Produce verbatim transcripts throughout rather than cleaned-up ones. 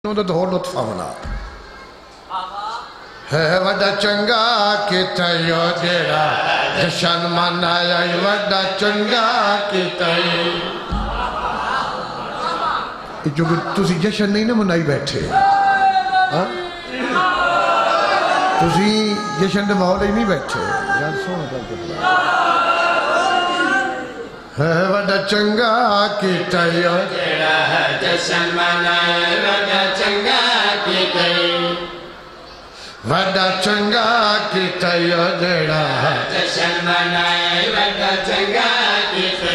تو دو لطف آمنا ہے وڈا چنگا کیتا یو جیڑا جشن منایا وڈا چنگا کیتا جو تسی جشن نہیں نہ منائی بیٹھے تسی جشن دے ماحول ہی نہیں بیٹھے یار سونا کرتے ہے وڈا چنگا کیتا یو جیڑا جشن منایا وڈا چنگا کیتا وڈا چنگا کیتا یو جیڑا جشن منائے وڈا چنگا کیتا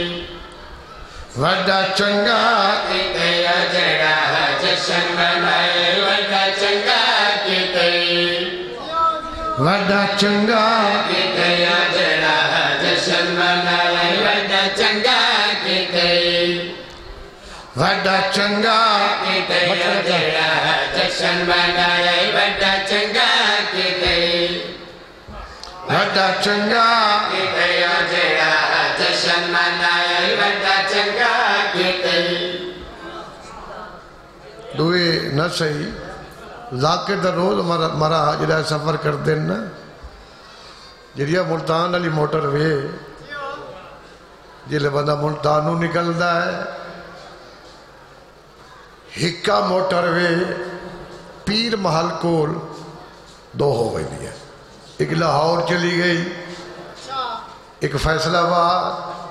وڈا چنگا کیتا یو جیڑا جشن منائے وڈا چنگا کیتا وڈا چنگا کیتا یو جیڑا جشن منائے وڈا چنگا کیتا وڈا چنگا کیتا یو جیڑا جشن منائے وڈا چنگا کیتا وڈا چنگا کیتا یو جیڑا جشن منائے وڈا چنگا کیتا دوئے نہ صحیح ذاکر در روز مرا جڑا سفر کر دینا جڑیا ملتان علی موٹر وے جلے بندہ ملتانو نکل دا ہے ہکا موٹر وے پیر محل کول دو ہو گئی دیا ایک لاہور چلی گئی ایک فیصلہ آباد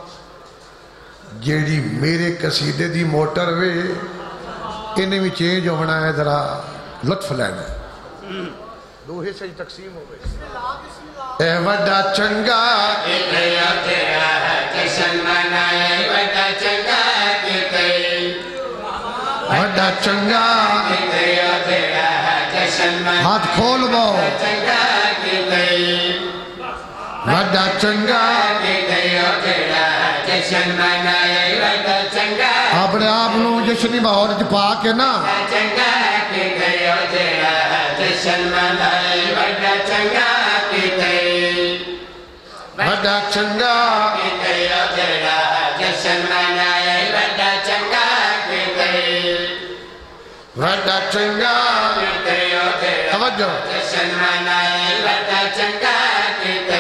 جیڑی میرے قصیدے دی موٹر وے انہیں بھی چینج ہونا ہے ذرا لطف لینا دو حصے تقسیم ہو گئی اے وڈا چنگا کیتا یو جیڑا جشن منائے وڈا چنگا کیتا وڈا چنگا کیتا یو جیڑا جشن منائے ہاتھ کھول باؤ چنگا کیتا وڈا چنگا کیتا یو جیڑا جشن منائے وڈا چنگا اپنے آپ نو جشنی باہور پا کے نا چنگا کیتا یو جیڑا جشن منائے وڈا چنگا کیتا وڈا چنگا کیتا یو جیڑا جشن منائے وڈا چنگا کیتا وڈا چنگا کیتا یو جیڑا جشن منائے وڈا چنگا کیتا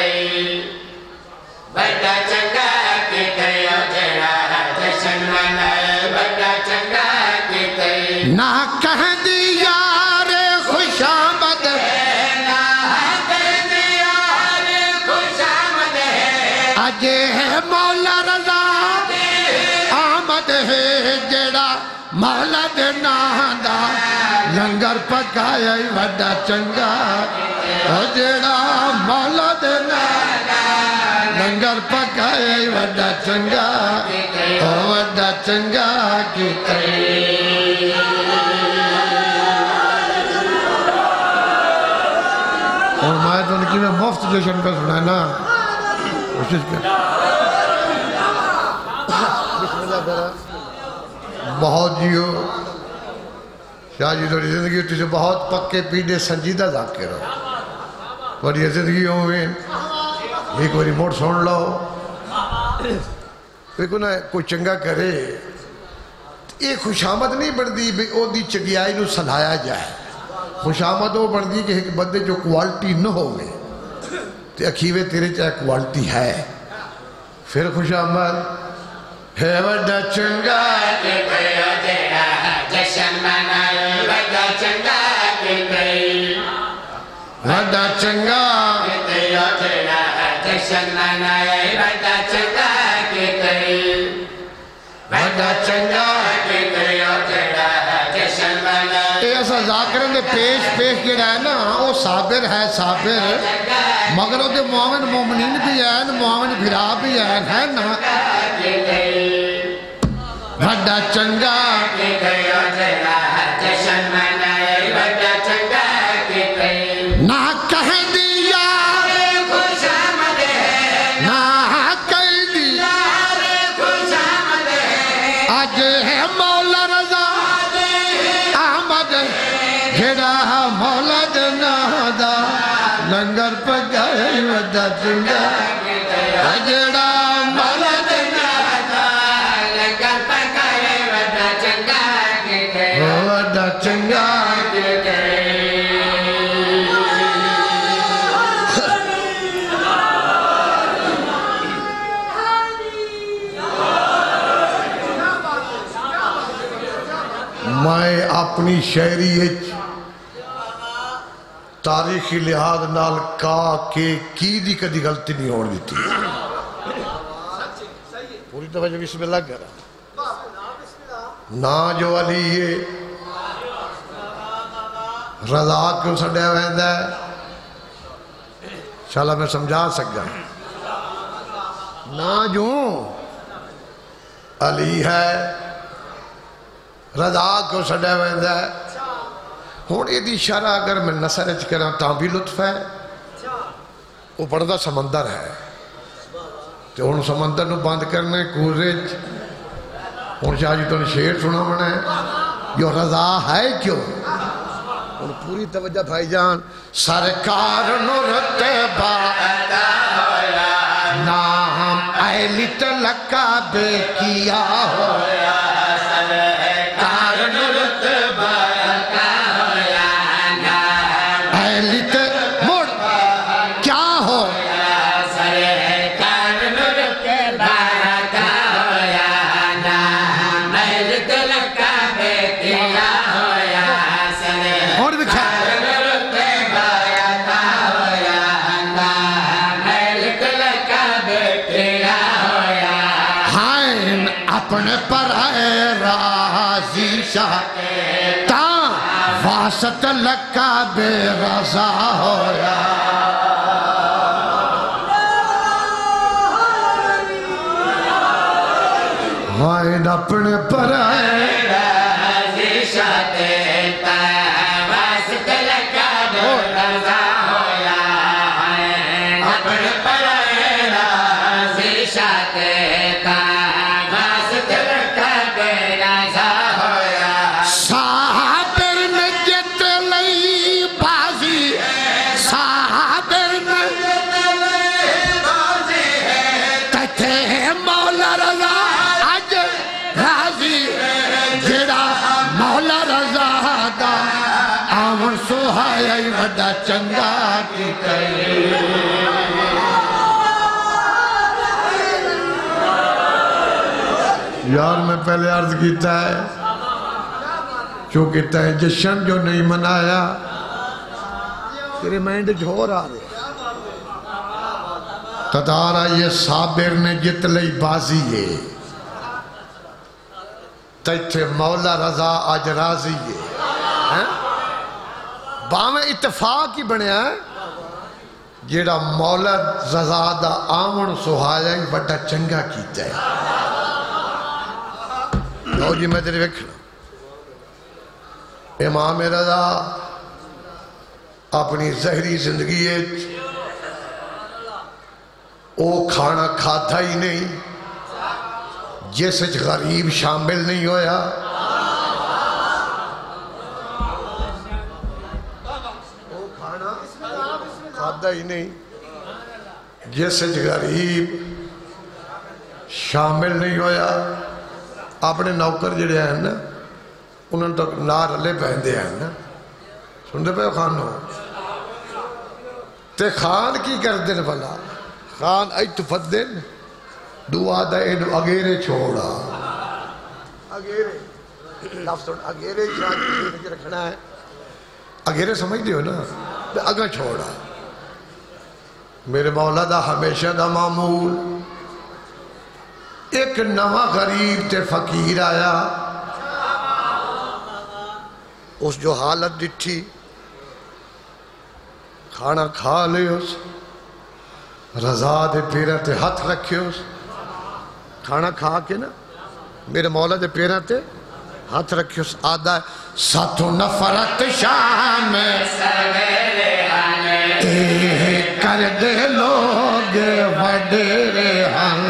وڈا چنگا کیتا یو جیڑا جشن منائے وڈا چنگا کیتا نہ کہہ دی یار خوش آمد ہے نہ کہہ دی یار خوش آمد ہے آج ہے مولا رضا آمد ہے جیڑا مولا دے نادا لنگر پکایا وڈا چنگا جیڑا مولا دے نادا لنگر پکایا وڈا چنگا وڈا چنگا کیتا اور میں تو لکی میں مفت جشن کا سنانا کوشش کر بسم اللہ کرا بہت جیو شاہ جی توڑی زندگی تجھے بہت پکے پیڑے سنجیدہ ذاکر ہو بڑی زندگی ہوئے ایک باری موڑ سن لو دیکھو نا کوئی چنگا کرے ایک خوش آمد نہیں بڑھ دی او دی چگیائی نو سلایا جائے خوش آمد ہو بڑھ دی کہ ایک بندے جو کوالٹی نہ ہوئے تو اکھیوے تیرے چاہے کوالٹی ہے پھر خوش آمد ہے وڈا چنگا کیتا یو جیڑا جشن منائے وڈا چنگا کیتا وڈا چنگا کیتا یو جیڑا جشن منائے وڈا چنگا کیتا وڈا چنگا کیتا یو جیڑا جشن منائے ایسا ذاکرن دے پیش پیش جڑا ہے نا وہ صابر ہے صابر مگر وہ دے معاون مومنین بھی ہے معاون بھرا بھی ہے ہے نا وڈا چنگا کیتا یو جیڑا جشن منائے وڈا چنگا کیتا نہ کہہ دی یار خوش آمد ہے نہ کہہ دی یار خوش آمد ہے آج ہے مولا رضا آمد جیڑا مولا دے نادا لنگر پکائے وڈا چنگا جیڑا مولا دے نادا لنگر پکائے وڈا چنگا وڈا چنگا چنگا میں اپنی شہری تاریخی لحاظ نال کا کے کی دی کدی غلطی نہیں ہون دیتی پوری توجہ بسم اللہ کرا نا جو علی ہے رضا کیوں سڑیا ویندہ ہے انشاءاللہ میں سمجھا سکتا نا جو علی ہے رضا کو سڑیا ویندہ ہے ہون یہ دی شرح اگر میں نصر اچھ کرنا تاں بھی لطف ہے وہ بڑھدا سمندر ہے تو ہون سمندر نو بند کرنے کورج ہون شاہ جی تو نے شیر سنا منا ہے جو رضا ہے کیوں ہون پوری توجہ بھائی جان سرکار نو رتبہ نام اہلی تلکہ بے کیا ہویا اپنے پر ہے راضی شاہ تاں واسط لکا بے رضا ہویا ہائن اپنے پر ہے راضی شاہ تاں واسط لکا بے رضا ہویا اپنے پر ہے راضی شاہ تاں سوہائی وڈا چنگا کی کئی یار میں پہلے عرض کیتا ہے چونکہ تہ جشن جو نہیں منایا تیرے مینڈ جھور آ رہے تدارا یہ صابر نے جت لئی بازی ہے تیتھے مولا رضا آج راضی ہے باہمیں اتفاق ہی بنیا ہے جیڑا مولا رضا دا آمن سہایا ہی بڑا چنگا کیتا ہے لو جی میں تیرے وکھنا امام رضا اپنی زہری زندگی ہے او کھانا کھاتا ہی نہیں جیسے غریب شامل نہیں ہویا ہی نہیں جیسے غریب شامل نہیں ہویا اپنے نوکر جڑے ہیں نا انہوں تک نار لے پہندے ہیں نا سن دے پہ خان ہو تے خان کی کر دن بھلا خان ای تفدن دعا دا اینو اگیرے چھوڑا اگیرے لفظ سن اگیرے شاید رکھنا ہے اگیرے سمجھ دیو نا اگا چھوڑا میرے مولا دا ہمیشہ دا معمول ایک نواں غریب تے فقیر آیا اس جو حالت ڈٹھی کھانا کھا لے اس رضا دے پیرہ تے ہاتھ رکھے اس کھانا کھا کے نا میرے مولا دے پیرہ تے ہاتھ رکھے اس آدھا ساتھو نفرت شام سویرے آنے کر دے لوگ وڈیرے ہم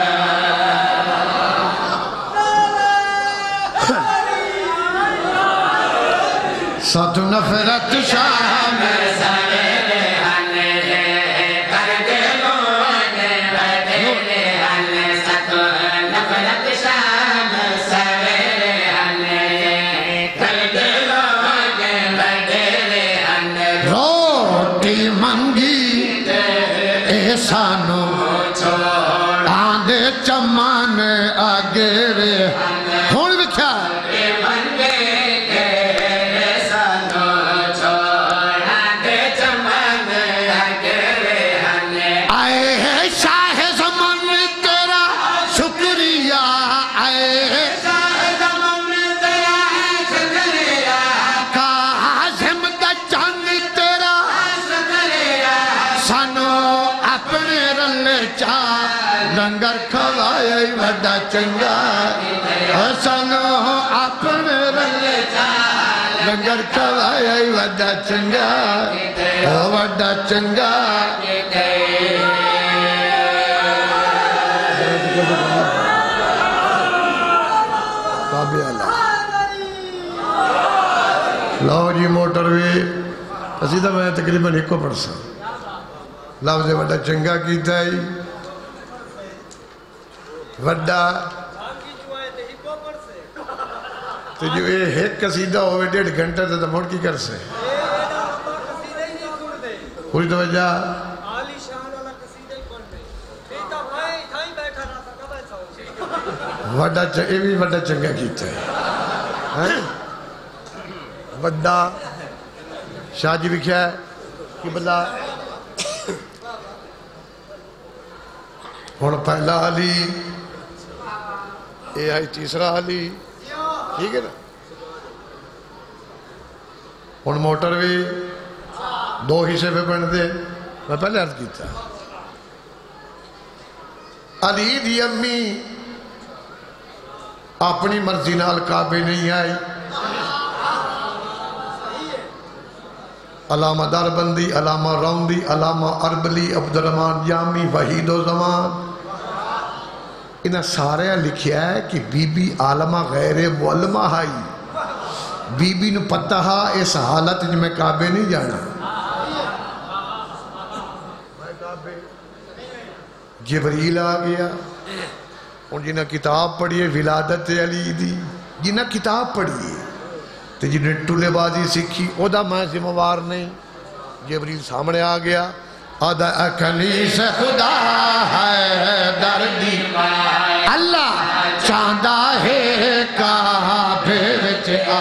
ساتھ نفرت شام سویرے آنے کر دے لوگ وڈیرے ہم ساتھ نفرت شام سویرے آنے کر دے لوگ سانو آندے چمان آگے رے ہون بکھا لنگر کھوائے وڈا چنگا سانو اپنے رلے لنگر کھوائے وڈا چنگا وڈا چنگا لو جی موٹر وے اسی تو میں تقریباً ایک کو پڑھ سا لفظ وڈا چنگا کیتا ہے وڈا تو جو یہ ایک قصیدہ ہوئے ڈیڑھ گھنٹہ تو موڑ کی کر سے پوری توجہ وڈا یہ بھی وڈا چنگا کیتا ہے وڈا شاہ جی لکھیا ہے کہ بلا ہون پہلا علی اے آئی تیسرا علی ٹھیک ہے نا ہون موٹر بھی دو حصے پہ بن دے میں پہلے عرض کی تھا علی دی امی اپنی مرضی نال کعبے نہیں آئی علامہ داربندی علامہ روندی علامہ اربلی عبدالرحمن جامی وحید و زمان انہا سارے لکھیا ہے کہ بی بی عالمہ غیر معلمہ آئی بی بی نو پتہ ہا اس حالت جو میں کعبے نہیں جانا جبریل آ گیا اور جنہا کتاب پڑھئے ولادت علی دی جنہا کتاب پڑھئے تو جنہیں ٹولے بازی سکھی او دا میں ذمہوار نہیں جبریل سامنے آ گیا آدھا اکنیس خدا ہے دردی اللہ چاندہ ہے کعبے وچ آ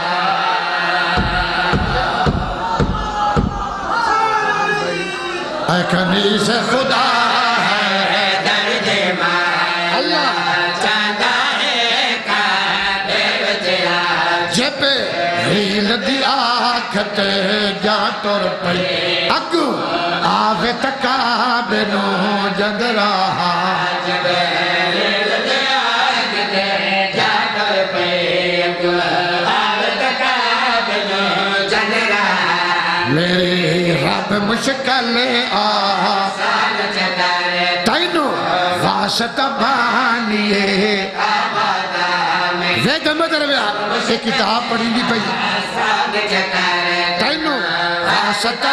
اکنیس خدا ہے دردی اللہ چاندہ ہے کعبے وچ آ جبے ہیل دی آکھت جا تور پئی اگو آوے تکابے نو جد رہا جبے ہیل دی آکھت جا تور پئی اگو آوے تکابے نو جد رہا میری رب مشکل آہا تینو واسطہ بانیے ویدہ مدر بیا ایک کتاب پڑھی دی پئی تینو واسطہ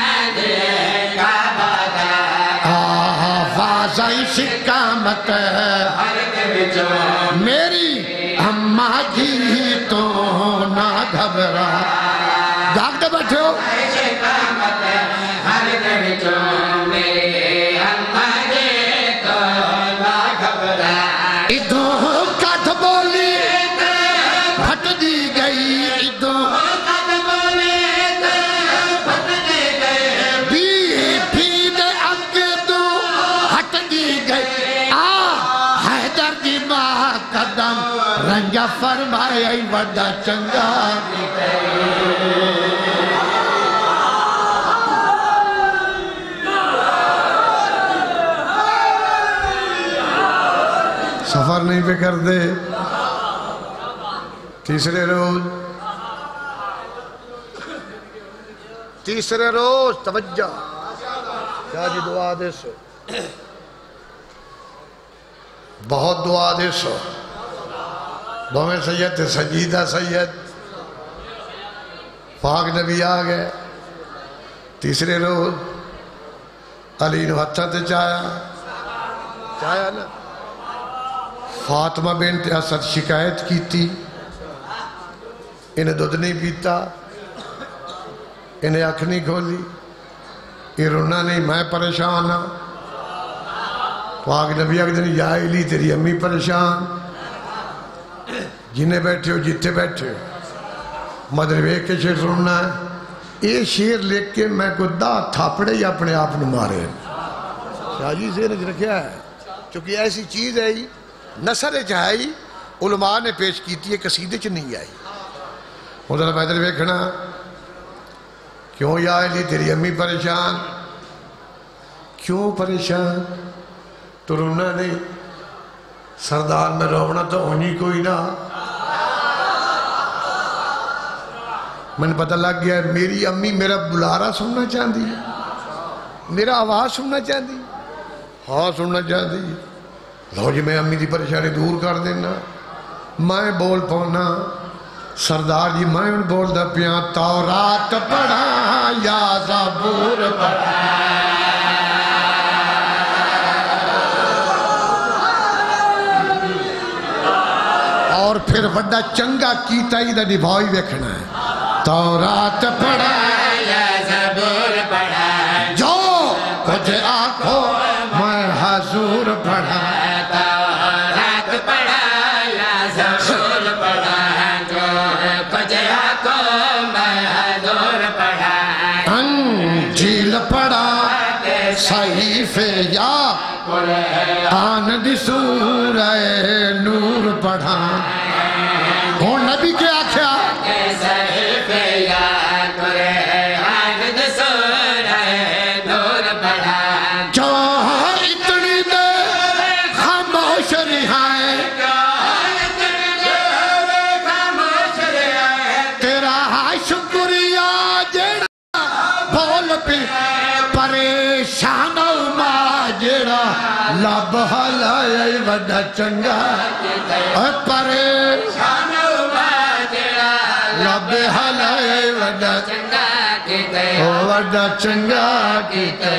آواzaئی شکامت میری اماں جی تو نہ گھبرا داغ دے بیٹھے ہو ادھو کٹ بولی پھٹ دی گئی ادھو کٹ بولی پھٹ دی گئی بی بی دے اگے تو ہٹ دی گئی آ حیدر دی ماں قدم رنگا فرمائے وڈا چنگا سفر نہیں پہ کر دے تیسرے روز تیسرے روز توجہ کیا جی دعا دے سو بہت دعا دے سو دومیں سید تھے سجیدہ سید پاک نبی آ گئے تیسرے روز علی نے ہتھا تے چایا چایا نا فاطمہ بنت اسد شکایت کی تھی انہیں دودھ نہیں پیتا انہیں آنکھ نہیں کھولی یہ رونا نہیں میں پریشان ہوں پاک نبی آگے دن یا علی تیری امی پریشان جنہیں بیٹھے ہو جتے بیٹھے ہو مدر ویک کے شیر سننا ہے یہ شیر لکھ کے میں کو دا تھاپڑے یا اپنے آپ نے مارے شاہ جی سے رکھیا ہے چونکہ ایسی چیز ہے نسل چاہی علماء نے پیش کیتی ہے قصیدے چ نہیں آئی ادھر مدر ویکھنا کیوں یا علی تیری امی پریشان کیوں پریشان تو رونا نہیں سردار میں رونا تو ہونی کوئی نہ میں نے پتہ لگ گیا میری امی میرا بلارا سننا چاہتی ہے میرا آواز سننا چاہتی ہاں سننا چاہتی لو جی میں امی دی پریشانی دور کر دینا میں بول پونا سردار جی میں ان بول دا پیاں تورات پڑھا یا زبور پڑھا اور پھر وڈا چنگا کیتا ہی دا نبھائی ویکھنا ہے تورات پڑھا یا زبور پڑھا جو کچھ آنکھوں میں حضور پڑھا تورات پڑھا یا زبور پڑھا جو کچھ آنکھوں میں حضور پڑھا انجیل پڑھا صحیفے یا قرآن دی سورہ نور پڑھا اور نبی کیا کیا صحیفے یا قرآن دی سورہ نور پڑھا جو اتنی دیر خاموش رہائے تیرا شکریہ جڑا بول پہ پریشان جڑا لب حلائے وڈا چنگا پریشان جڑا لب حلائے وڈا چنگا وڈا چنگا کیتے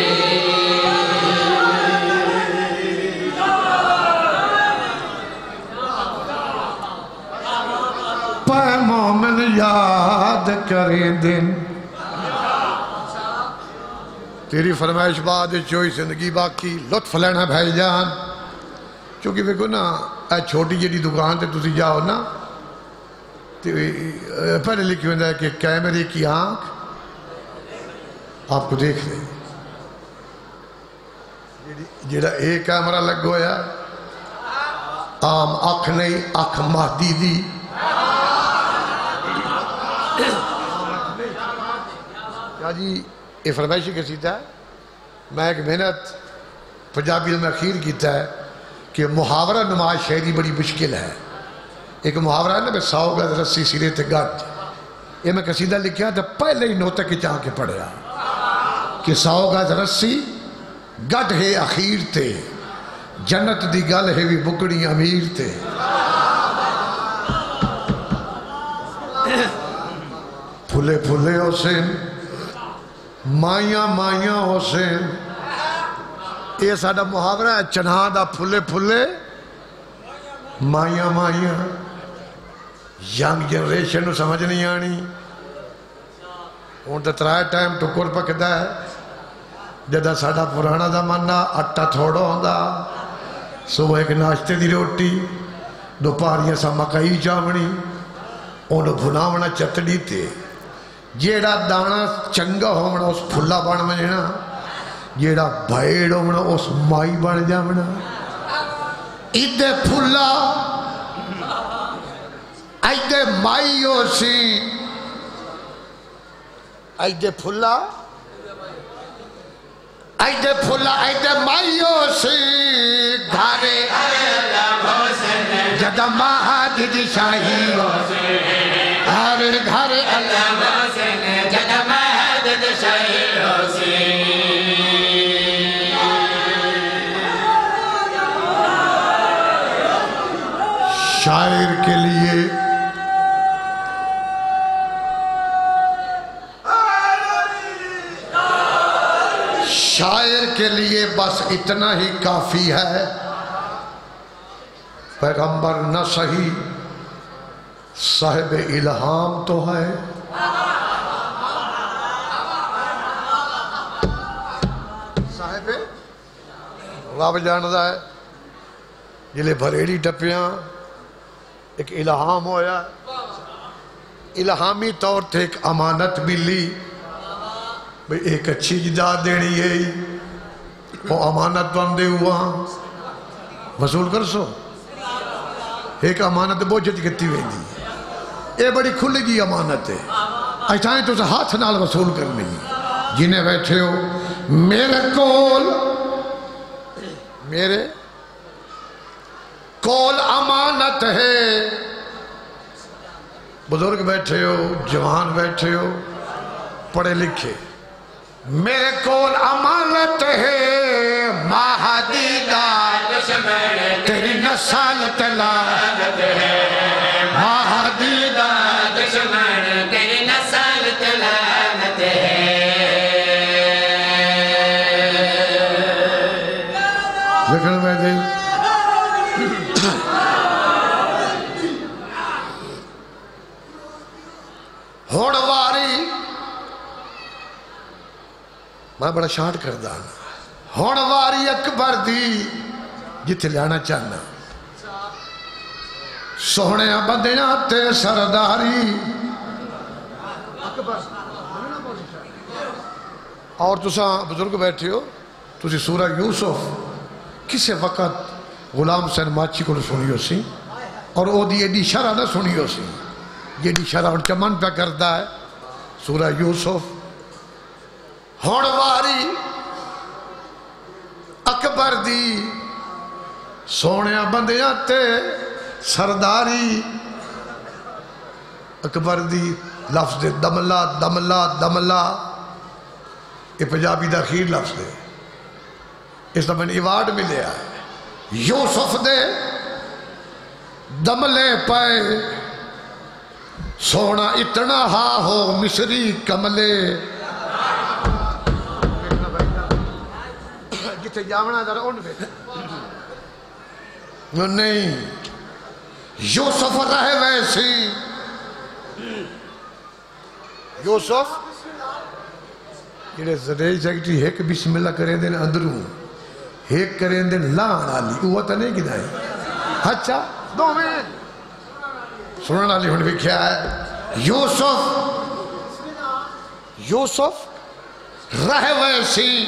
پہ مومن یاد کریں دن تیری فرمائش بعد چوئی زندگی باقی لطف لینا بھائی جان چونکہ دیکھو نا اے چھوٹی جیڑی دکان تے تسی جاؤ نا پہلے لکھی ہوتا ہے کہ کیمرے کی آنکھ آپ کو دیکھ لیں جیڑا ایک کیمرہ لگ گویا عام اکھ نہیں اکھ مہدی دی کیا جی یہ فرمائشی کا سیدھا ہے میں ایک محنت پنجابی میں اخیر کیتا ہے کہ محاورہ نماز شہری بڑی مشکل ہے ایک محاورہ ہے نا میں سو گز رسی سرے تے گھٹ یہ میں قصیدہ لکھیا تھا پہلے ہی نوتہ کے چاہ کے پڑھیا کہ سو گز رسی گھٹ ہے اخیر تے جنت دی گل ہے بھی بکڑی امیر تے پھلے پھلے حسین مائیاں مائیاں حسین یہ ساڑھا محاورہ ہے چنہاں دا پھلے پھلے مائیاں مائیاں ینگ جنریشن نو سمجھ نہیں آنی ان تا ترائے ٹائم ٹکر پکدا ہے جدہ ساڑھا پرانا زمانہ اٹھا تھوڑا ہوندہ صبح ایک ناشتے دی روٹی دوپہریاں سا مکئی چاونی انہوں بھناونا چتڑی تے جیڑا دانا چنگا ہومنا اس پھلا بان منجنا جیڑا بھائیڑ ہومنا اس مائی بان جامنا ایدے پھلا ایدے مائی ہو سی ایدے پھلا ایدے پھلا ایدے مائی ہو سی گھارے جدہ مہد دی شاہی ہو سی گھارے گھارے اللہ جدہ مہد دی شاہی ہو سی شاعر کے لیے شاعر کے لیے بس اتنا ہی کافی ہے پیغمبر نہ صحیح صاحب الہام تو ہے صاحب رب جاندا ہے جلے بھریڑی ٹپیاں ایک الہام ہویا، الہامی طور تے ایک امانت ملی بھئی ایک اچھی جداد دینی ہے، وہ امانت بندے ہوا وصول کر سو ایک امانت بوجھت کتی ہوئی دی، اے بڑی کھلی جی امانت ہے، اچھائیں تو سے ہاتھ نال وصول کرنی جنہیں بیٹھے ہو میرے کول میرے کول امانت ہے، بزرگ بیٹھے ہو جوان بیٹھے ہو پڑھے لکھے، میرے کول امانت ہے مہدیدہ دشمن تیری نسل تلانت ہے، مہدیدہ دشمن تیری نسل تلانت ہے۔ لیکن میں دل ہوڑ واری میں بڑا شارٹ کردہ ہوڑ واری اکبر دی جتے لیانا چاہنا سونے بندیاں تے سرداری اور تساں بزرگ بیٹھے ہو تسی سورہ یوسف کسے وقت غلام سین ماچی کو سنی ہو سی اور او دی ایڈی شرح نہ سنی ہو سی یہ دی شرح ان چمن پہ کردہ ہے سورہ یوسف ہوڑ واری اکبر دی سونے بندیاں تے سرداری اکبر دی لفظ دے دملا دملا دملا یہ پنجابی دا خیر لفظ دے اس نے میں ایوارڈ ملے آئے یوسف دے دملے پائے سونا اتنا ہا ہو مصری کملے جتے جامنا ذرا ان پہ نہیں یوسف رہے ویسی یوسف یہ زدائی سیکٹری ایک بسم اللہ کریں دیں اندروں ایک کریں دیں لان آلی وہ تو نہیں گدائیں اچھا دو میں سنن آلی ہون بھی کیا ہے یوسف یوسف رہ ویسی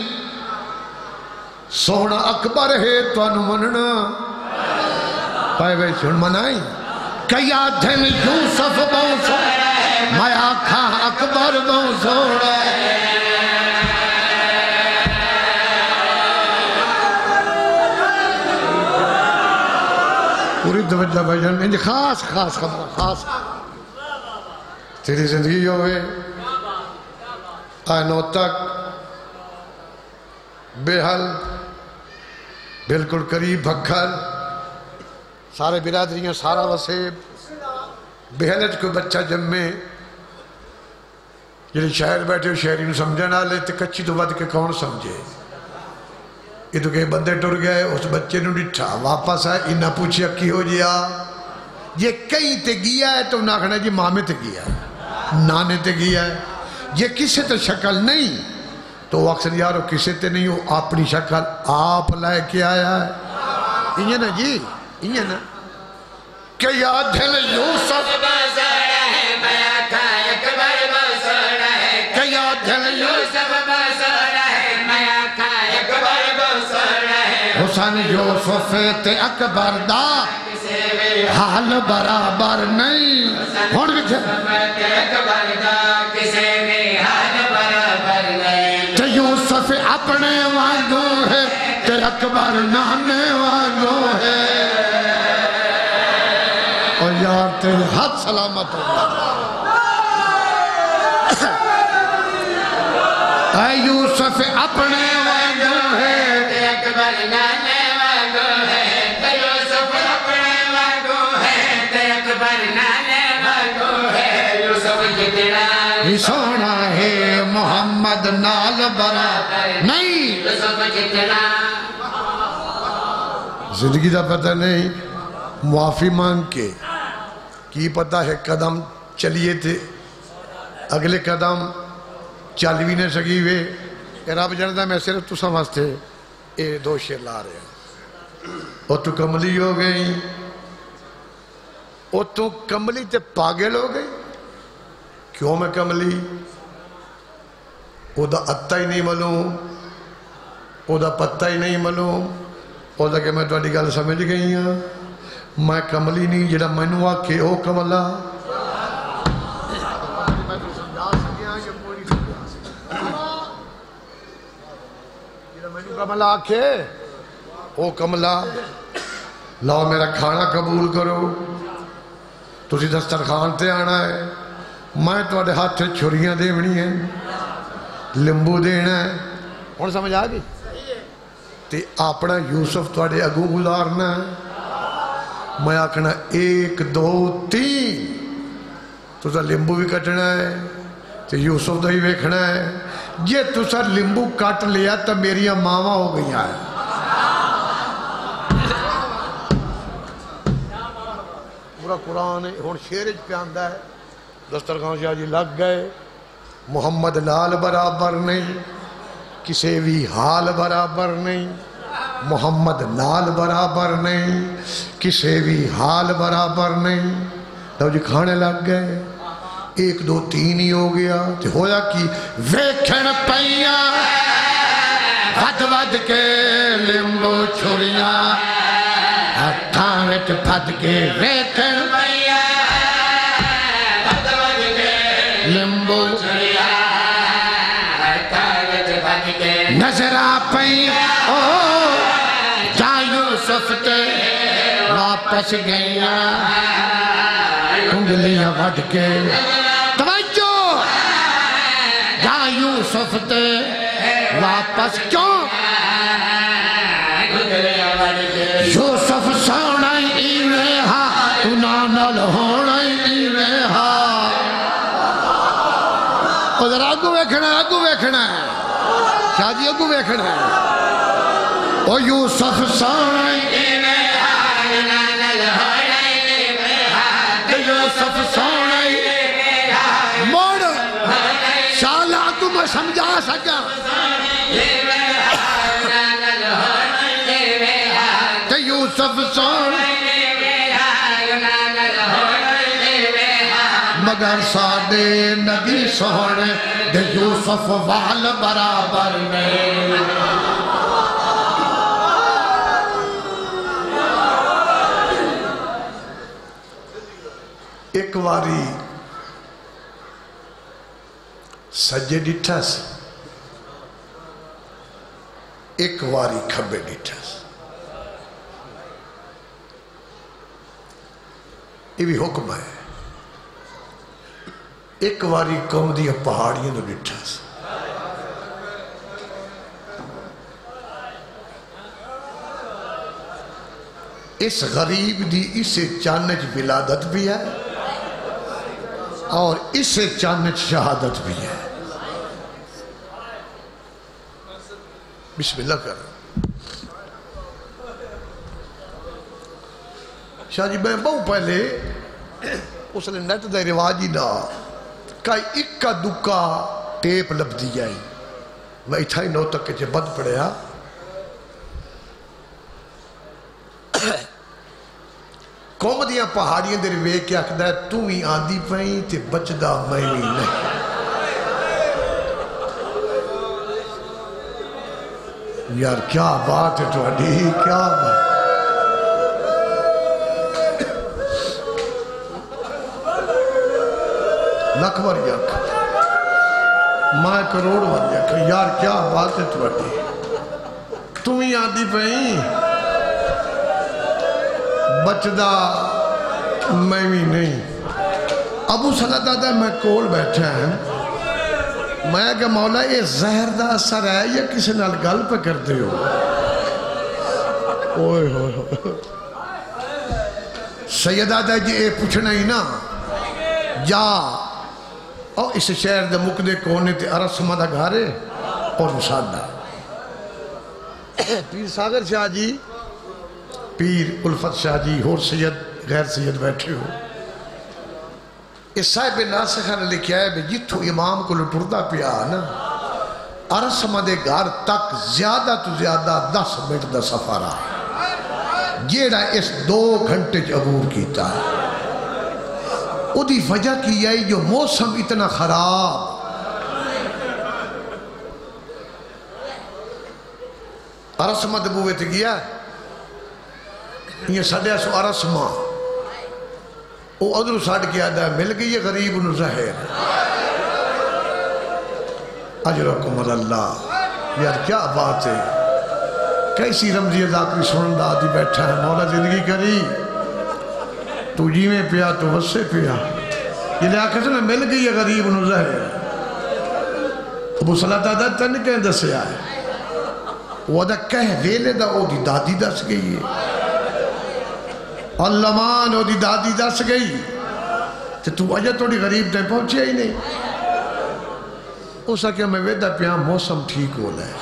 سونا اکبر ہے تو انو مننا پائے ویسی ہون منائی کیا دھن یوسف بہت سوڑا میں آکھا اکبر بہت سوڑا پوری توجہ بھائی جان انجھے خاص خاص خبر خاص تیری زندگی ہوئے آئینوں تک بے حل بالکل قریب بھکھر سارے برادریاں سارا وسیب بے حلت کوئی بچہ جمعے جنہیں شہر بیٹھے ہو شہری نو سمجھنا لے تے کچھی تو بات کے کون سمجھے یہ تو کہ بندے ٹر گئے اس بچے نو ڈٹھا واپس آئے انہا پوچھیا کی ہو جیا یہ کئی تے گیا ہے تو نہ کہنا جی مامے تے گیا ہے نانے تے گیا ہے یہ کسے تے شکل نہیں تو وہ اکثر یارو کسے تے نہیں ہو اپنی شکل آپ لائے کے آیا ہے انہیں نا جی انہیں نا کہ یاد ہے یوسف بازارہ ہے میں آکھا اکبر بازارہ ہے کہ یاد ہے یوسف بازارہ ہے میں آکھا اکبر بازارہ ہے حسن یوسف تے اکبر دا حال برابر نہیں ہون بھی تھے اکبر دا کسے بھی حال برابر نہیں تے یوسف اپنے وانگو ہے تے اکبر نانے وانگو ہے اور یار تیرے ہاتھ سلامت ہوگا اے یوسف اپنے وانگو ہے تے اکبر نانے وانگو ہے تے یوسف اپنے وانگو ہے تے اکبر نانے وانگو ہے یوسف جتنا ہی سونا ہے محمد نال برابر نہیں یوسف جتنا زندگی دا پتہ نہیں معافی مانگ کے کی پتہ ہے قدم چلیے تھے اگلے قدم چل بھی نہیں سکی ہوئے کہ رب جاندہ میں صرف تو سمجھتے یہ دو شیر لا رہے ہیں. او تو کملی ہو گئی، او تو کملی تے پاگل ہو گئی. کیوں میں کملی؟ او دا اتا ہی نہیں معلوم، او دا پتہ ہی نہیں معلوم. او دا کہ میں تو اڈی گل سمجھ گئی ہوں، میں کملی نہیں جڑا مینوں آکھے او کملا. میں تو سمجھا سکیا یا کوئی نہیں سمجھا سکیا. جڑا مینوں کملا آکھے او کملا. لاؤ میرا کھانا قبول کرو، تسی دسترخوان تے آنا ہے، میں تواڈے ہاتھ چھریاں دیونی ہیں، لیمبو دینا ہے. ہن سمجھ آ گئی؟ تے اپنا یوسف تواڈے اگوں گزارنا ہے. میں آکھنا ایک دو تین، تسا لیمبو بھی کٹنا ہے تے یوسف دا ہی ویکھنا ہے. جے تسا لیمبو کٹ لیا تو میریاں ماواں ہو گئی ہیں. پورا قرآن ہن شیرج پہ آندا ہے. دسترخوان شاہ جی لگ گئے. محمد لال برابر نہیں، کسے بھی حال برابر نہیں. محمد لال برابر نہیں، کسے بھی حال برابر نہیں. تو جی کھانے لگ گئے. ایک دو تین ہی ہو گیا تو ہویا کی ویکھن پئیاں ود ود کے لیمبو چھریاں، ہتھاں وچ پھد کے ویکھن پئیاں ود ود کے لیمبو چھریاں، ہتھاں وچ پھد کے نظر آ پئیاں او جا یوسف تے واپس گئیاں انگلیاں ود کے. توجہ! جا یوسف تے واپس کیوں؟ یوسف سونا ایویں ہا انہاں نال ہونا ایویں ہا. ادھر آگو ویکھنا ہے، آگو ویکھنا ہے شاہ جی، آگو ویکھنا ہے. او یوسف سونا ایویں ہا انہاں نال ہونا ایویں ہا. یوسف سونا ایویں ہا موڑ شالا تو میں سمجھا سکا. تے یوسف سونا مگر ساڈے نبی سونے دے یوسف وال برابر نہیں. ایک واری سجے ڈٹھا سی، ایک واری کھبے ڈٹھا سی. یہ بھی حکم ہے. ایک واری قوم دیا پہاڑیاں تو ڈٹھا سی. اس غریب دی اسے چانچ ولادت بھی ہے اور اسے چانچ شہادت بھی ہے. بسم اللہ کر. شاہ جی میں بہو پہلے اس نے نیٹ دے رواجی دا کئی اکا دکا ٹیپ لب دی جائی. میں اتھائی نو تک کے بد پڑیا. قوم دیاں پہاڑیاں دے روے کیا کہتا ہے تو ہی آندھی پہیں تے بچدہ میں بھی نہیں. یار کیا بات ہے تو اڈی کیا بات. لکھور یک ماں کروڑ ون یک یار کیا بات ہے تو اڈی تو ہی آندھی پہیں بچدہ میں بھی نہیں. ابو صلی اللہ علیہ میں کول بیٹھا ہیں. میں کہ مولا یہ زہر دا اثر ہے یا کسی نال گل پہ کرتے ہو؟ اوئے ہوئے ہوئے سیدہ دا جی اے پوچھنا ہی نا جا او اس شہر دے مقدے کونے تے ارسمہ دا گھارے اور مسادہ. پیر ساگر شاہ جی، پیر الفت شاہ جی اور سید غیر سید بیٹھے ہو. اس صاحب ناسخہ نے لکھیا ہے جتھو امام کو لٹردہ پیا نا عرصمہ دے گھر تک زیادہ تو زیادہ دس منٹ دا سفر آئے جیڑا اس دو گھنٹے عبور کیتا ہے او دی وجہ کی ہے جو موسم اتنا خراب عرصمہ دبوے تے گیا یہ سڑیا سو عرصمہ او ادھر ساڑھ کیا دا مل گئی غریب نو زہر اجرکم اللہ یار کیا بات ہے کیسی رمضی ذاکری سنن دا دی بیٹھا ہے مولا زندگی کری تو جی میں پیا تو وسے پیا یہ لیا کہتے ہیں مل گئی غریب نو زہر ابو صلی اللہ تعالیٰ تن کہیں دسے آئے وہ دا کہہ ویلے دا او دی دادی دس گئی ہے علمان او دی دادی دس گئی تو تو اجہ توڑی غریب تے پہنچے ہی نہیں اسا کہ میں ویدہ پیا موسم ٹھیک ہو لائے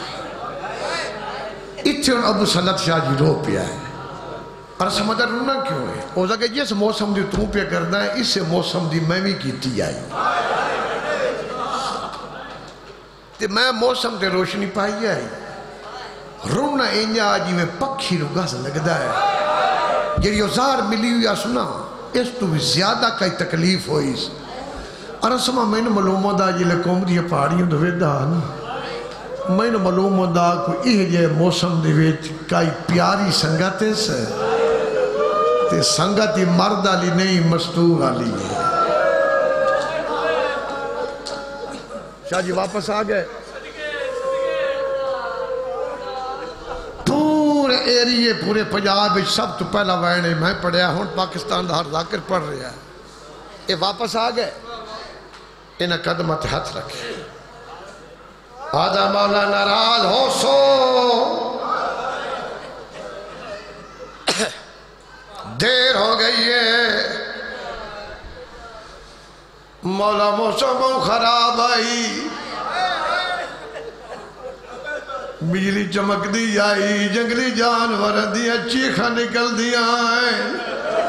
اتھے ان ابو صلی شاہ جی رو پیا ہے اور سمجھا رونا کیوں ہے اسا کہ جس موسم دی تو پیا کرنا ہے اس سے موسم دی میں بھی کیتی آئی تے میں موسم تے روشنی پائی آئی رونا اینجا آجی میں پکھی رو گاز لگدا ہے جیڑی ازار ملی ہوئی سنا اس تو بھی زیادہ کئی تکلیف ہوئی اور اسمہ میں نے معلوم دا جی لکوم دی پہاڑیوں دو ویدہ میں نے معلوم دا کوئی یہ جے موسم دی ویچ کئی پیاری سنگتے سے تے سنگتی مرد آلی نہیں مستور آلی ہے شاہ جی واپس آ گئے پورے ایریے پورے پنجاب سب تو پہلا وینے میں پڑھیا ہوں پاکستان دا ہر ذاکر پڑھ رہا ہے یہ واپس آ گئے انہیں قدمت ہاتھ رکھے آدھا مولا ناراض ہو سو دیر ہو گئی ہے مولا موسم خراب آئی بجلی چمک دی آئی جنگلی جانور دیا چیخا نکل دیا ہیں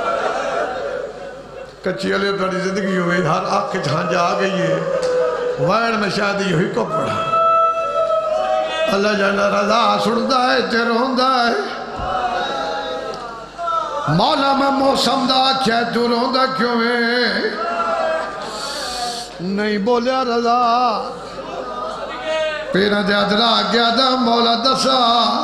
کچھی علیہ توڑی زندگی ہوئی ہر آنکھ جہاں جا آ گئی ہے وائن میں شادی ہوئی کو پڑھا اللہ جانا رضا سڑتا ہے تے روندہ ہے مولا میں موسم دا کیا تو روندہ کیوں ہے نہیں بولیا رضا پیرا دے ادرا گیا دا مولا دسا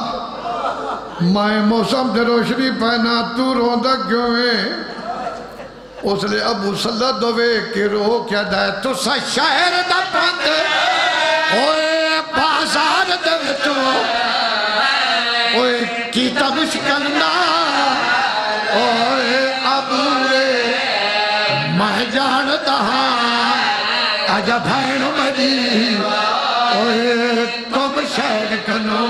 میں موسم تے روشنی پہنا تو روندہ کیوں ہے اس لئے ابو صلی اللہ دوے کے رو کیا دائے تو سا شہر دا پند اوے بازار دے تو اوے کیتا مشکلنا اوے ابو رے میں جانتا ہاں آجا بھائن مری اوے کم شہر کنو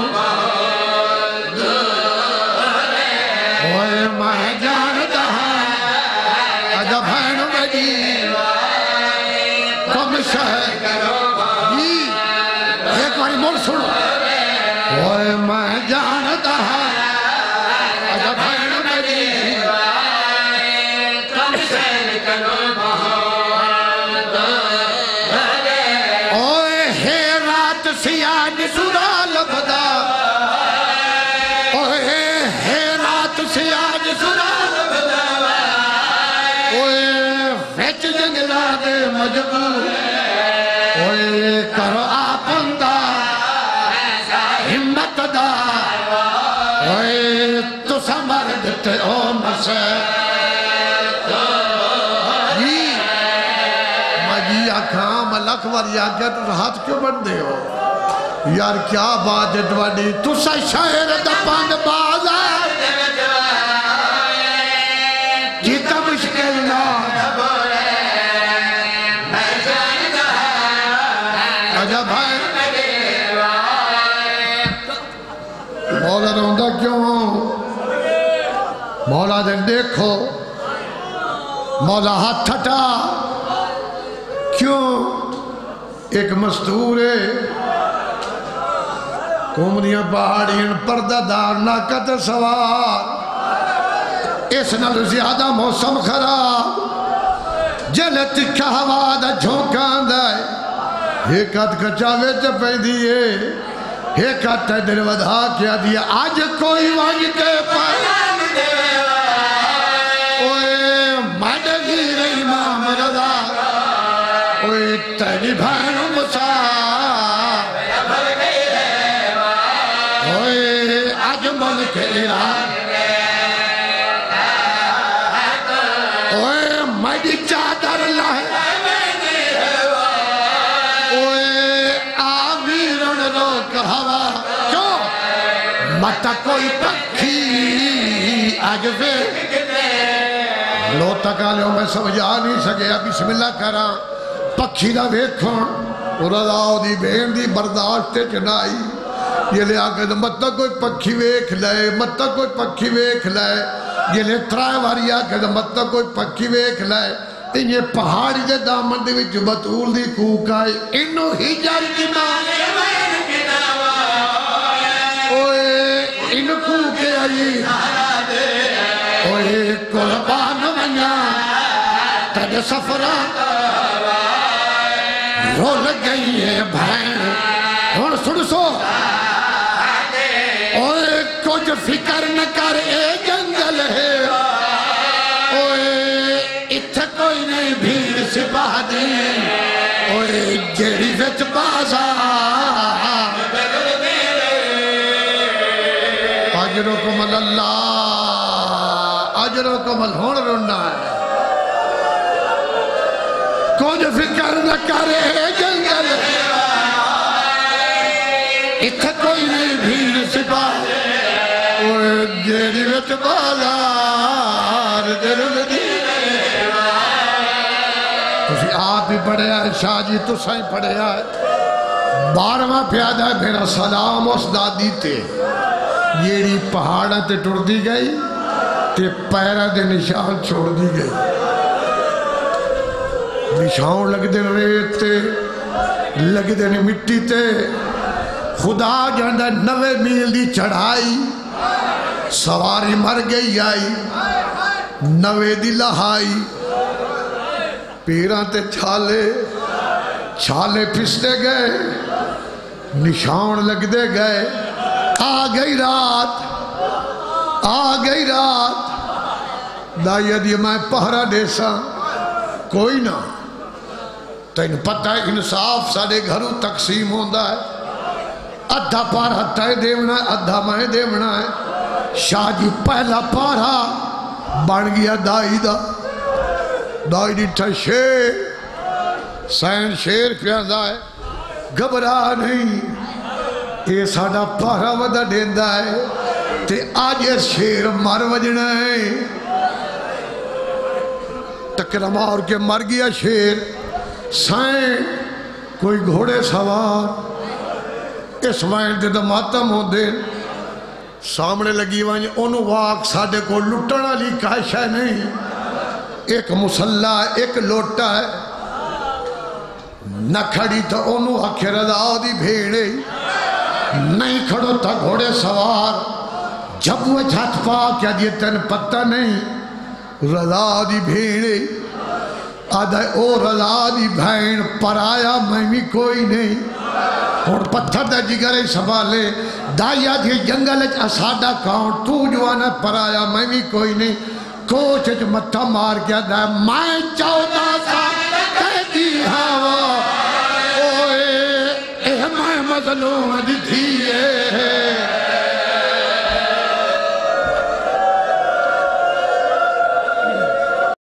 اوے میں جانتا ہاں آجا بھائن مری کم شہر جی ایک باری مول سنو اوے میں جانتا ہاں آجا بھائن مری کم شہر کنو سیاج سورا لبدا اوہ ہے رات سیاج سورا لبدا اوہ فیچ جنگلہ دے مجبور اوہ کرو آپندہ ہمت دا اوہ تو سمردتے او مسے جی مجی آکھاں ملک وری آگیا تو ہاتھ کیوں بڑھ دے ہو یار کیا بات ہے دوڑی تو سا شہر دا پاند بازار جیتا مشکل نہ آجا بھائی مولا روندہ کیوں مولا دن دیکھو مولا ہاتھ تھٹا کیوں ایک مستور ہے کومریاں پہاڑیاں پردہ دار ناکت سوار اس نال زیادہ موسم خراب جلت کا ہوا دا جھونکان دائے ایک ہاتھ کچاوے چپے دیئے ایک ہاتھ دل ودھا کیا دیا آج کوئی وانج کے پر اوے مڈ گیر امام رضا اوے تیری بھین مسا اوے آج ملک ایران اوے مڈ چادر لائے متا کوئی پکھی آج پہ لو تکا لے میں سمجھا نہیں سکے بسم اللہ کرا پکھی دا ویکھن رضا دی بین دی برداشت چنائی یہ لے آگے متا کوئی پکھی ویکھ لائے متا کوئی پکھی ویکھ لائے یہ لے ترائے واری آگے متا کوئی پکھی ویکھ لائے انہیں پہاڑی دے دامن دے وچ بطول دی کوک آئے انہوں ہی جاری کی ماں ان کو کے آئی اوہ قربان ونیا تد سفرہ رو لگ گئی ہے بھائن اور سن سو اوہ کچھ فکر نہ کر اے جنگل ہے اوہ اتھا کوئی نہیں بھیڑ سپاہ دی اوہ جیڑی وچ بازار اجرکم اللہ اجرکم الہون رنہ ہے کچھ فکر نہ کرے جنگل اتھا کوئی نہیں بھیڑ سپاہ اوہ جیڑی وچ بازار جرل دی تسی آپ بھی پڑھے آئے شاہ جی تو سائیں پڑھے آئے بارہواں پیادہ ہے میرا سلام اس دادی تے یہی پہاڑاں تے ٹر دی گئی تے پیرہ دے نشان چھوڑ دی گئی نشان لگ دے ریت تے لگ دے مٹی تے خدا جاندہ نوے میل دی چڑھائی سواری مر گئی آئی نوے دی لہائی پیران تے چھالے چھالے پھستے گئے نشان لگ دے گئے آ گئی رات آ گئی رات دائیہ دی میں پہرہ دیسا کوئی نہ تین پتہ انصاف ساڑے گھروں تقسیم ہوندہ ہے ادھا پارہ تے دیونا ہے ادھا میں دیونا ہے شاہ جی پہلا پارہ بڑھ گیا دائی دا دائی دیٹھا شیر سین شیر پیاندہ ہے گھبرا نہیں یہ ساڑا پارا ودا دیندہ ہے تے آج یہ شیر مر وجنا ہے ٹکرہ مار کے مر گیا شیر سائیں کوئی گھوڑے سوار اس وائن دے دماتم ہو دے سامنے لگی وائن انہوں واق ساڑے کو لٹنا لی کاشا نہیں ایک مسلح ایک لوٹا ہے نہ کھڑی تا انہوں آکھے رضا دی بھیڑے نہیں کھڑو تھا گھوڑے سوار جب وہ جھت پا کیا دیئے تین پتہ نہیں رضا دی بھیڑے آدھے او رضا دی بھین پر آیا میں بھی کوئی نہیں اور پتھر دے جگرے سوالے دائیا دی جنگل اساڑا کاؤں تو جوانا پر آیا میں بھی کوئی نہیں کوچ جو متھا مار کیا دائے میں چودہ سا قیدی ہوا اوے اے میں مظلوم دی تھیے